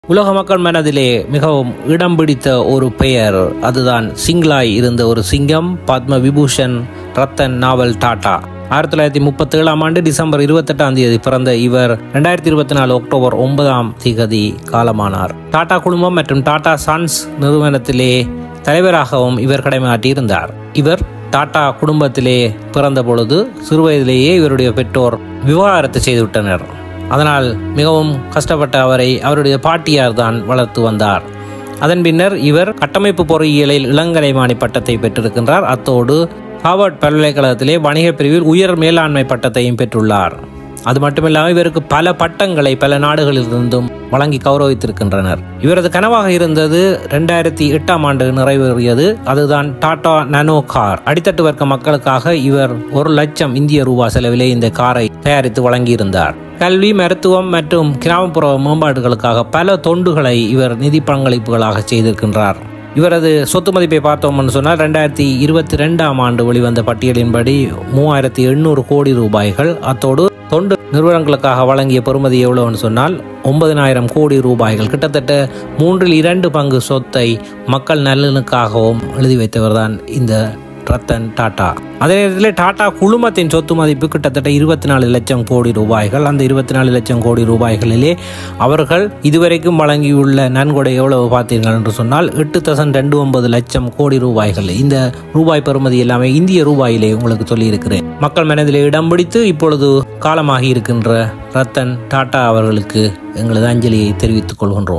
உலக மக்கள் மனதிலே மிகவும் இடம் பிடித்த ஒரு பெயர், அதுதான் சிங்களாய் இருந்த ஒரு சிங்கம், பத்ம விபூஷன் ரத்தன் நாவல் டாடா. 1937 டிசம்பர் 28 பிறந்த இவர் 2024 அக்டோபர் 9 காலமானார். டாடா குழுமம் மற்றும் டாடா சன்ஸ் நிறுவனத்திலே தலைவராகவும் இவர் கடமையாற்றியிருந்தார். இவர் டாடா குடும்பத்திலே பிறந்த பொழுது சிறுவயதிலேயே இவருடைய பெற்றோர் விவாகரத்து செய்துவிட்டனர். அதனால் மிகவும் கஷ்டப்பட்ட அவரை அவருடைய பாட்டியார் தான் வளர்த்து வந்தார். அதன் பின்னர் இவர் கட்டமைப்பு பொறியியலில் இளங்கலைமானி பட்டத்தை பெற்றிருக்கின்றார். அத்தோடு ஹார்வர்ட் பல்கலைக்கழகத்திலே வணிக பிரிவில் உயர் மேலாண்மை பட்டத்தையும் பெற்றுள்ளார். அது மட்டுமில்லாமல் இவருக்கு பல பட்டங்களை பல நாடுகளிலிருந்தும் வழங்கி கௌரவித்திருக்கின்றனர். இவரது கனவாக இருந்தது 2008 நிறைவேறியது. அதுதான் டாடா நானோ கார். அடித்தட்டு வர்க்க மக்களுக்காக இவர் 1 லட்சம் இந்திய ரூபாய் செலவிலே இந்த காரை தயாரித்து வழங்கியிருந்தார். கல்வி, மருத்துவம் மற்றும் கிராமப்புற மேம்பாடுகளுக்காக பல தொண்டுகளை இவர் நிதி பங்களிப்புகளாக செய்திருக்கின்றார். இவரது சொத்து மதிப்பை பார்த்தோம்னு சொன்னால் 2022 வெளிவந்த பட்டியலின்படி 3800 கோடி ரூபாய்கள். அத்தோடு தொண்டு நிறுவனங்களுக்காக வழங்கிய பெறுமதி எவ்வளவுன்னு சொன்னால் 9000 கோடி ரூபாய்கள். கிட்டத்தட்ட 2/3 பங்கு சொத்தை மக்கள் நலனுக்காகவும் எழுதி வைத்தவர் தான் இந்த ரத்தன் டாடா. அதே நேரத்தில் டாடா குழுமத்தின் சொத்து மதிப்பு கிட்டத்தட்ட 24 லட்சம் கோடி ரூபாய்கள். அந்த 24 லட்சம் கோடி ரூபாய்களிலே அவர்கள் இதுவரைக்கும் வழங்கியுள்ள நன்கொடை எவ்வளவு பார்த்தீர்கள் என்று சொன்னால் 8.29 லட்சம் கோடி ரூபாய்கள். இந்த ரூபாய் பெறுமதி எல்லாமே இந்திய ரூபாயிலே உங்களுக்கு சொல்லியிருக்கிறேன். மக்கள் மனதிலே இடம் பிடித்து இப்பொழுது காலமாகி இருக்கின்ற ரத்தன் டாடா அவர்களுக்கு எங்களது அஞ்சலியை தெரிவித்துக் கொள்கின்றோம்.